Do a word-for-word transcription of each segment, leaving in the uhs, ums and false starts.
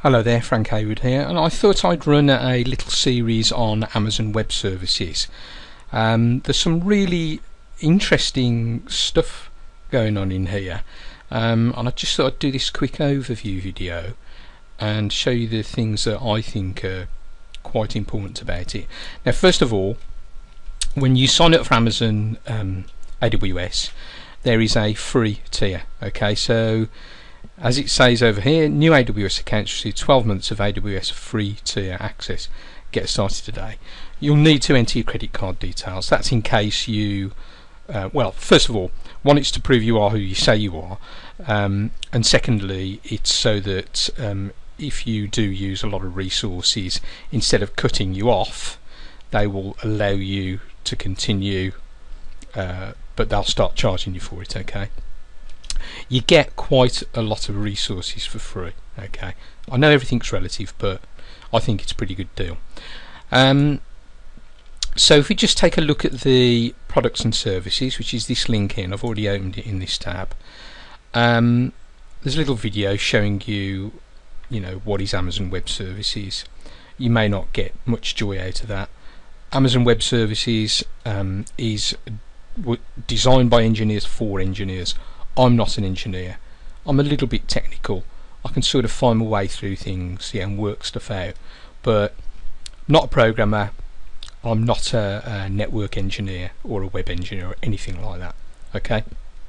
Hello there, Frank Haywood here, and I thought I'd run a little series on Amazon Web Services. Um, there's some really interesting stuff going on in here, um, and I just thought I'd do this quick overview video and show you the things that I think are quite important about it. Now, first of all, when you sign up for Amazon um, A W S, there is a free tier. Okay, so as it says over here, new A W S accounts receive twelve months of A W S free tier access. Get started today. You'll need to enter your credit card details. That's in case you, uh, well, first of all, one, it's to prove you are who you say you are, um, and secondly, it's so that um, if you do use a lot of resources, instead of cutting you off, they will allow you to continue, uh, but they'll start charging you for it. Okay. You get quite a lot of resources for free. Okay, I know everything's relative, but I think it's a pretty good deal. Um, so if we just take a look at the products and services, which is this link in, I've already opened it in this tab. Um, there's a little video showing you, you know, what is Amazon Web Services. You may not get much joy out of that. Amazon Web Services um, is w designed by engineers for engineers. I'm not an engineer. I'm a little bit technical. I can sort of find my way through things, yeah, and work stuff out, but I'm not a programmer. I'm not a, a network engineer or a web engineer or anything like that. Okay.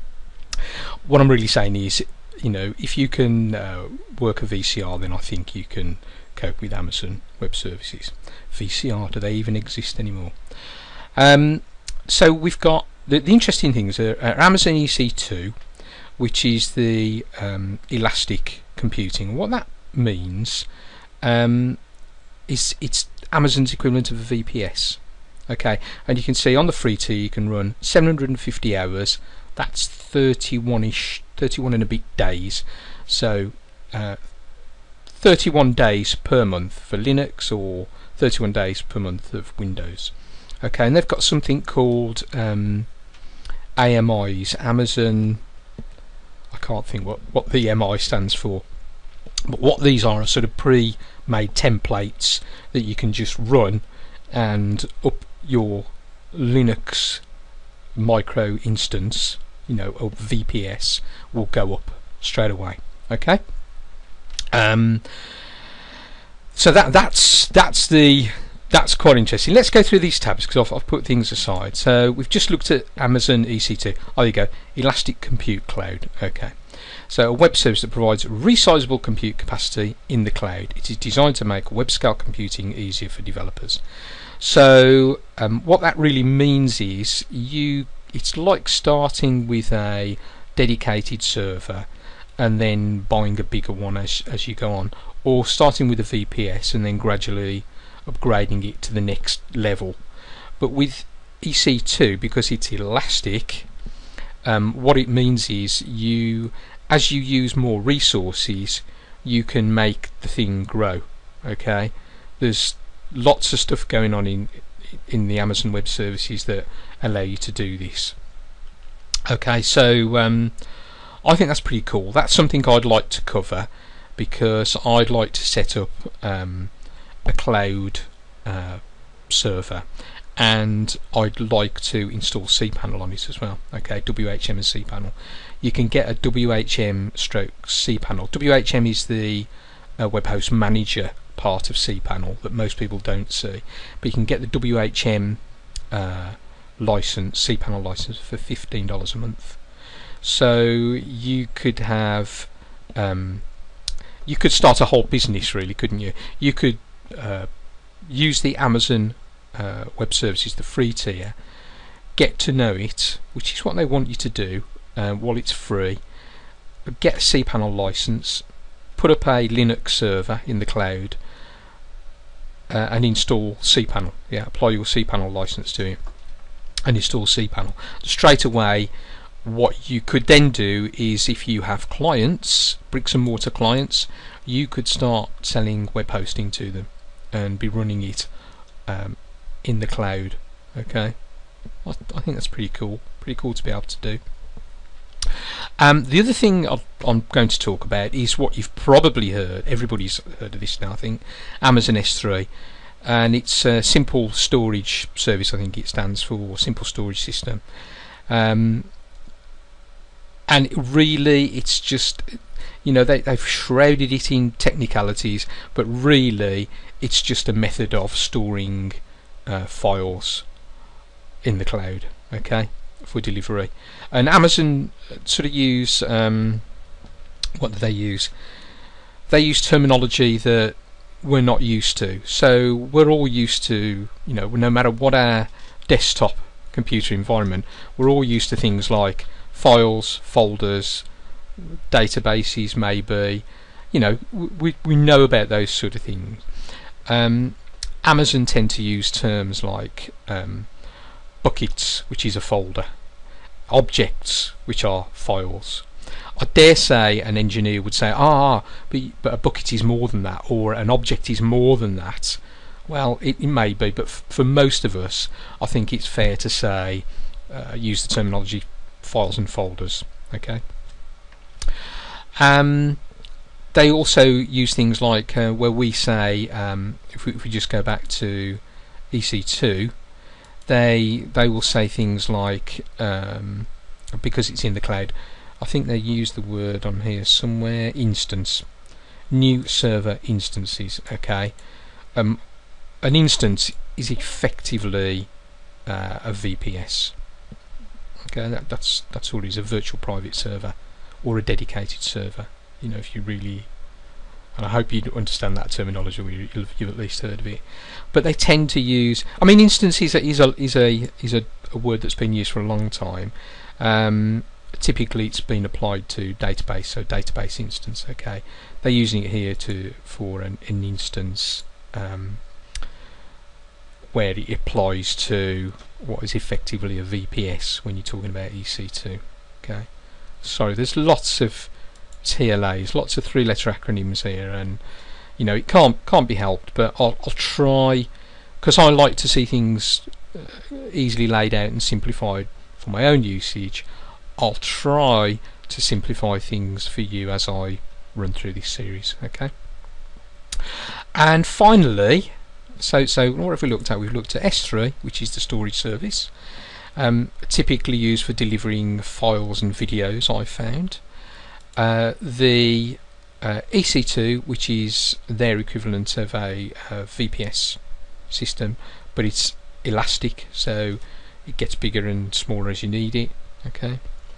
What I'm really saying is, you know, if you can uh, work a V C R, then I think you can cope with Amazon Web Services. V C R, do they even exist anymore? Um, so we've got the, the interesting things are, are Amazon E C two, which is the um, elastic computing. What that means um, is it's Amazon's equivalent of a V P S. Okay, and you can see on the free tier you can run seven hundred fifty hours. That's thirty-one-ish, thirty-one and a bit days. So uh, thirty-one days per month for Linux, or thirty-one days per month of Windows. Okay, and they've got something called um, A M Is, Amazon. I can't think what, what the M I stands for, but what these are are sort of pre-made templates that you can just run, and up your Linux micro instance, you know, or V P S, will go up straight away. Okay. Um, so that that's that's the That's quite interesting. Let's go through these tabs because I've, I've put things aside. So we've just looked at Amazon E C two. Oh, there you go. Elastic Compute Cloud. Okay. So a web service that provides resizable compute capacity in the cloud. It is designed to make web scale computing easier for developers. So um, what that really means is you. It's like starting with a dedicated server and then buying a bigger one as as you go on, or starting with a V P S and then gradually upgrading it to the next level. But with E C two, because it's elastic, um, what it means is you, as you use more resources, you can make the thing grow. Okay, there's lots of stuff going on in in the Amazon Web Services that allow you to do this. Okay, so um, I think that's pretty cool. That's something I'd like to cover, because I'd like to set up um, a cloud uh, server, and I'd like to install cPanel on it as well. Okay, W H M and cPanel. You can get a W H M stroke cPanel. W H M is the uh, web host manager part of cPanel that most people don't see, but you can get the W H M uh, license, cPanel license, for fifteen dollars a month. So you could have um, you could start a whole business, really, couldn't you? You could Uh, use the Amazon uh, Web Services, the free tier, get to know it, which is what they want you to do uh, while it's free. Get a cPanel license, put up a Linux server in the cloud, uh, and install cPanel. Yeah, apply your cPanel license to it and install cPanel. Straight away, what you could then do is, if you have clients, bricks and mortar clients, you could start selling web hosting to them and be running it um, in the cloud. Okay, I, I think that's pretty cool. Pretty cool to be able to do. Um, the other thing I'm going to talk about is what you've probably heard. Everybody's heard of this now, I think. Amazon S three, and it's a simple storage service. I think it stands for Simple Storage System. Um, and really, it's just, you know, they, they've shrouded it in technicalities, but really, it's just a method of storing uh, files in the cloud. Okay. For delivery. And Amazon sort of use um, what do they use? They use terminology that we're not used to. So we're all used to, you know, no matter what our desktop computer environment, we're all used to things like files, folders, databases, maybe. You know, we we know about those sort of things. Um, Amazon tend to use terms like um, buckets, which is a folder, objects, which are files. I dare say an engineer would say, ah, but, but a bucket is more than that, or an object is more than that. Well, it, it may be, but f for most of us, I think it's fair to say, uh, use the terminology files and folders. Okay. Um, they also use things like uh, where we say, um, if, we, if we just go back to E C two, they they will say things like, um, because it's in the cloud, I think they use the word on here somewhere, instance, new server instances. Okay, um, an instance is effectively uh, a V P S. Okay, that, that's that's all it is, a virtual private server or a dedicated server. You know, if you really, and I hope you understand that terminology, or you, you've at least heard of it. But they tend to use, I mean, instance is a is a is a, is a, a word that's been used for a long time. Um, typically, it's been applied to database, so database instance. Okay, they're using it here to for an, an instance um, where it applies to what is effectively a V P S when you're talking about E C two. Okay, so there's lots of T L As, lots of three-letter acronyms here, and you know it can't can't be helped. But I'll, I'll try, because I like to see things uh, easily laid out and simplified for my own usage. I'll try to simplify things for you as I run through this series. Okay. And finally, so so what have we looked at? We've looked at S three, which is the storage service, um, typically used for delivering files and videos. I've found. Uh, the uh, E C two, which is their equivalent of a, a V P S system, but it's elastic, so it gets bigger and smaller as you need it. Okay.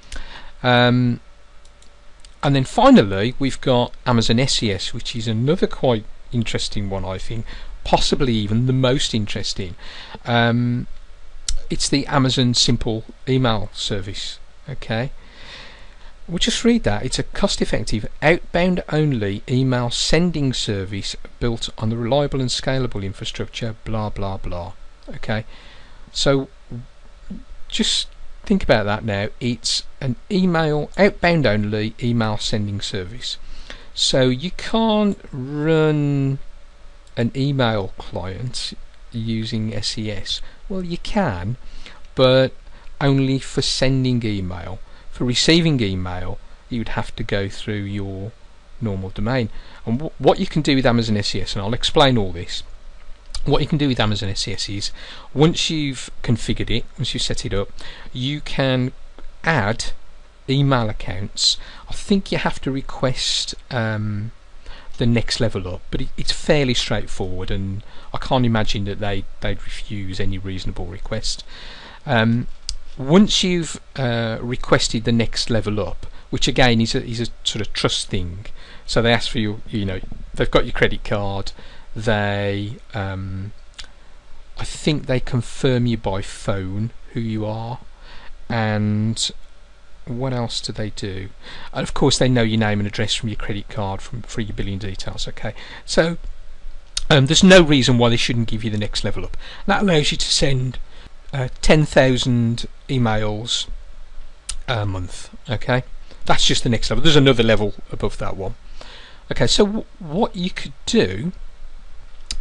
Um, and then finally, we've got Amazon S E S, which is another quite interesting one, I think, possibly even the most interesting. Um, it's the Amazon Simple Email Service. Okay. We'll just read that. It's a cost-effective, outbound-only email sending service built on the reliable and scalable infrastructure, blah, blah, blah. Okay, so just think about that now. It's an email, outbound-only email sending service. So you can't run an email client using S E S. Well, you can, but only for sending email. For receiving email, you'd have to go through your normal domain. And w what you can do with Amazon S E S, and I'll explain all this, what you can do with Amazon S E S is, once you've configured it, once you set it up, you can add email accounts. I think you have to request um, the next level up, but it, it's fairly straightforward, and I can't imagine that they, they'd refuse any reasonable request. Um, Once you've uh, requested the next level up, which again is a, is a sort of trust thing, so they ask for you, you know, they've got your credit card, they, um, I think they confirm you by phone who you are, and what else do they do? And of course they know your name and address from your credit card, from for your billing details. Okay, so um, there's no reason why they shouldn't give you the next level up. That allows you to send Uh, ten thousand emails a month. Okay, that's just the next level. There's another level above that one. Okay, so w what you could do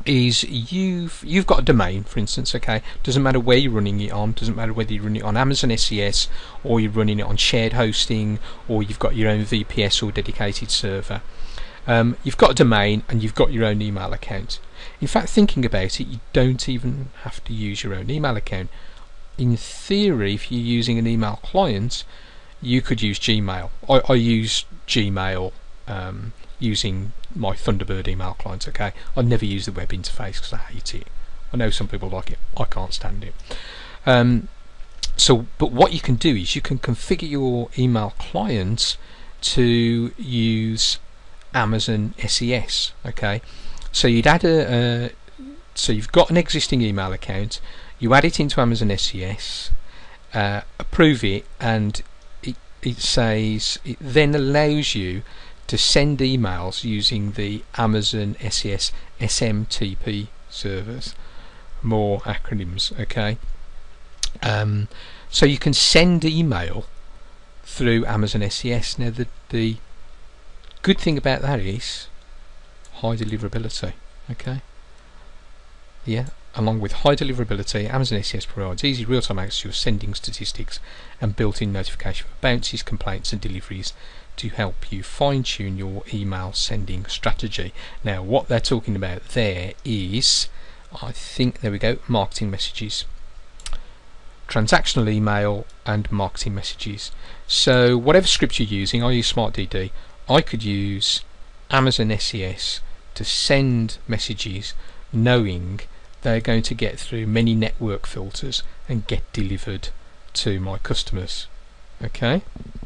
is you've you've got a domain, for instance. Okay, doesn't matter where you're running it on, doesn't matter whether you're running it on Amazon S E S or you're running it on shared hosting or you've got your own V P S or dedicated server. Um, you've got a domain and you've got your own email account. In fact, thinking about it, you don't even have to use your own email account. In theory, if you're using an email client, you could use Gmail. I, I use Gmail um, using my Thunderbird email client. Okay, I never use the web interface because I hate it. I know some people like it. I can't stand it. Um, so, but what you can do is you can configure your email client to use Amazon S E S. Okay, so you'd add a, a so you've got an existing email account, you add it into Amazon S E S, uh, approve it, and it, it says it then allows you to send emails using the Amazon S E S S M T P servers. More acronyms. Okay, um, so you can send email through Amazon S E S. Now the the good thing about that is high deliverability. Okay, yeah, along with high deliverability, Amazon S E S provides easy real-time access to your sending statistics and built-in notification for bounces, complaints and deliveries to help you fine-tune your email sending strategy. Now what they're talking about there is, I think, there we go, marketing messages, transactional email and marketing messages. So whatever script you're using, I use SmartDD, I could use Amazon S E S to send messages knowing they're going to get through many network filters and get delivered to my customers. Okay,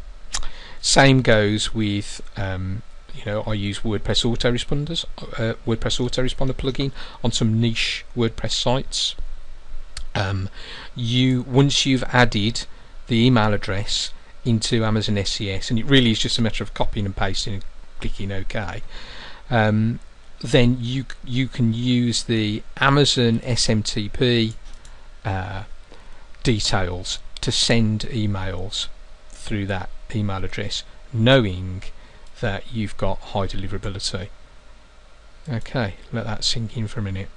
same goes with um, you know, I use WordPress autoresponders, uh, WordPress autoresponder plugin on some niche WordPress sites. Um, you once you've added the email address into Amazon S E S, and it really is just a matter of copying and pasting and clicking OK, um, then you you can use the Amazon S M T P uh, details to send emails through that email address, knowing that you've got high deliverability. Okay, let that sink in for a minute.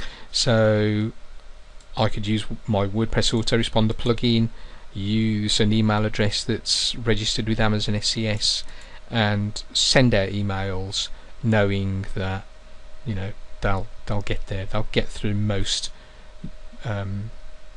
So I could use my WordPress autoresponder plugin, use an email address that's registered with Amazon S E S, and send out emails knowing that, you know, they'll they'll get there. They'll get through most um,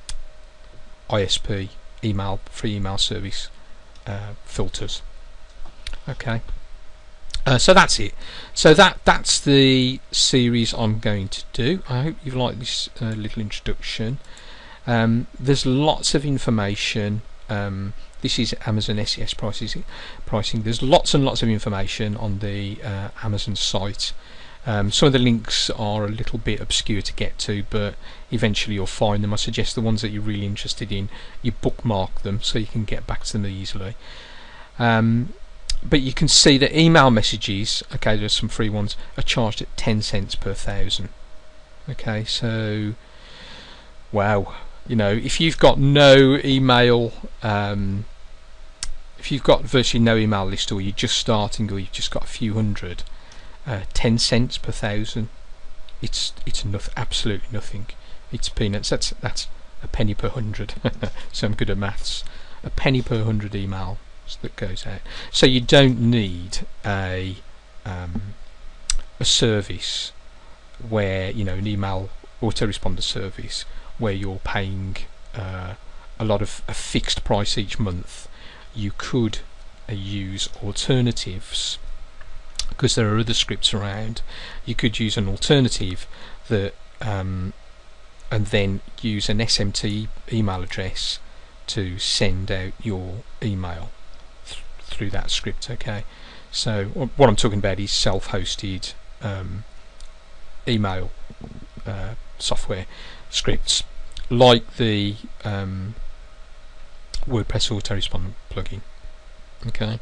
I S P email free email service uh, filters. Okay. Uh, so that's it. So that that's the series I'm going to do. I hope you've liked this uh, little introduction. Um, there's lots of information. Um, this is Amazon S E S prices, pricing. There's lots and lots of information on the uh, Amazon site. Um, some of the links are a little bit obscure to get to, but eventually you'll find them. I suggest the ones that you're really interested in, you bookmark them so you can get back to them easily. Um, but you can see that email messages, okay, there's some free ones, are charged at ten cents per thousand. Okay, so wow, you know, if you've got no email, um, if you've got virtually no email list, or you're just starting, or you've just got a few hundred, uh, ten cents per thousand, it's it's nothing, absolutely nothing. It's peanuts. That's that's a penny per hundred. So I'm good at maths. A penny per hundred email that goes out. So you don't need a um, a service where, you know, an email autoresponder service where you're paying uh, a lot of a fixed price each month. You could uh, use alternatives, because there are other scripts around. You could use an alternative that um, and then use an S M T email address to send out your email th through that script. Okay, so what I'm talking about is self-hosted um, email uh, software scripts like the um, WordPress autoresponder plugin. Okay,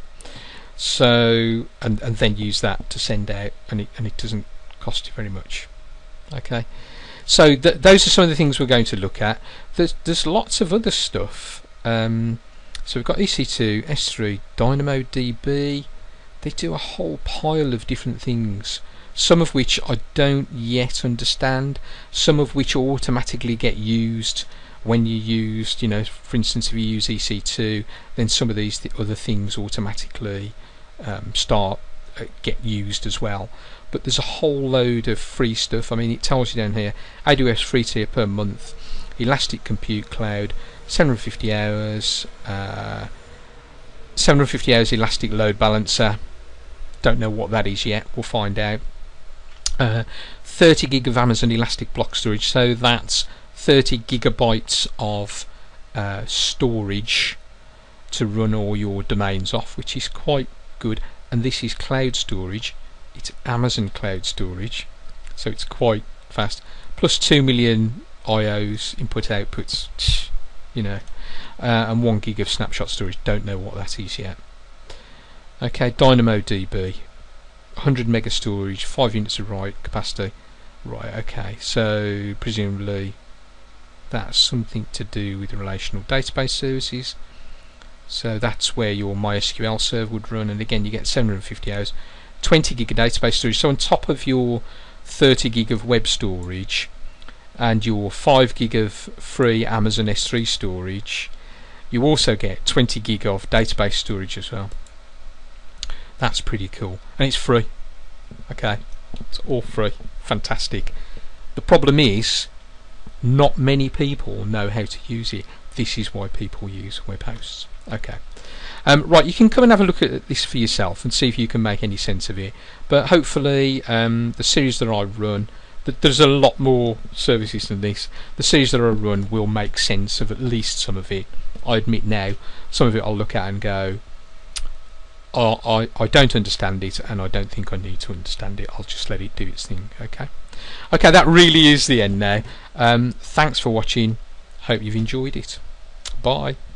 so and and then use that to send out, and it and it doesn't cost you very much. Okay, so th those are some of the things we're going to look at. There's there's lots of other stuff. Um, so we've got E C two, S three, DynamoDB. They do a whole pile of different things some of which I don't yet understand, some of which automatically get used when you used, you know, for instance, if you use E C two, then some of these th other things automatically um, start uh, get used as well. But there's a whole load of free stuff. I mean, it tells you down here, A W S free tier per month, Elastic Compute Cloud, seven hundred fifty hours, uh, seven hundred fifty hours Elastic Load Balancer. Don't know what that is yet. We'll find out. Uh, thirty gig of Amazon Elastic Block Storage. So that's thirty gigabytes of uh, storage to run all your domains off, which is quite good. And this is cloud storage. It's Amazon Cloud Storage, so it's quite fast. Plus two million I Os, input outputs, you know, uh, and one gig of snapshot storage. Don't know what that is yet. Okay, DynamoDB, one hundred mega storage, five units of write capacity. Right, okay, so presumably that's something to do with relational database services. So that's where your MySQL server would run, and again you get seven hundred fifty hours, twenty gig of database storage. So on top of your thirty gig of web storage and your five gig of free Amazon S three storage, you also get twenty gig of database storage as well. That's pretty cool, and it's free. Okay, it's all free. Fantastic. The problem is, not many people know how to use it. This is why people use web hosts. Okay. Um, right, you can come and have a look at this for yourself and see if you can make any sense of it. But hopefully, um, the series that I run, th there's a lot more services than this. The series that I run will make sense of at least some of it. I admit now, some of it I'll look at and go, oh, I, I don't understand it, and I don't think I need to understand it. I'll just let it do its thing. Okay. Okay, that really is the end now. Um, thanks for watching. Hope you've enjoyed it. Bye.